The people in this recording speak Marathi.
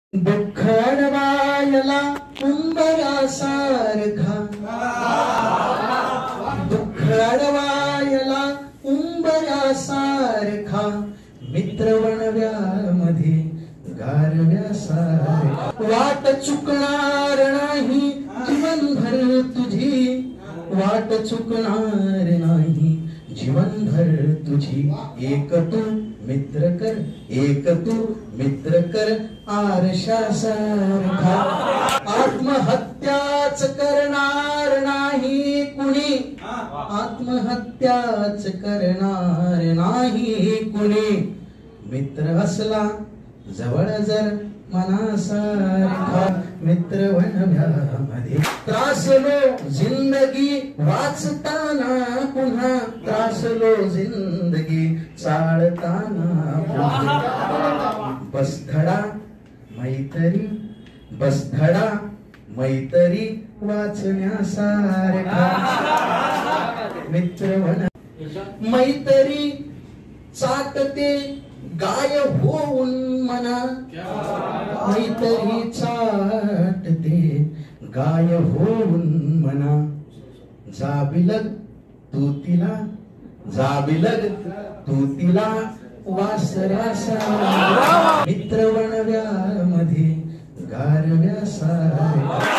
दुःख अडवायला उंबरासारखा, दुःख अडवायला उंबरासारखा, मित्र वणव्यामध्ये गारव्यासारखा, वाट चुकणार नाही जीवनभर तुझी, वाट चुकणार नाही जीवनभर तुझी, एक तू मित्र कर, एक तू मित्र कर आरशासारखा, आत्महत्याच करणार नाही कुणी, आत्महत्याच करणार नाही कुणी, मित्र असला जवळ जर मनासारखा, मित्र वणव्यामध्ये त्रासलो जिंदगी वाचताना पुन्हा, त्रासलो जिंदगी चालताना पुन्हा, बसधडा मैत्री, बसधडा मैत्री वाचण्यासारखा, मित्र वण मैत्री चाटते गाय होऊन मना, मैत्री चाटते गाय होऊन मना, जाबिलग तू तिला, जाबिलग तू तिला वासरासा, मित्र वणव्यामध्ये गारव्यासारखा.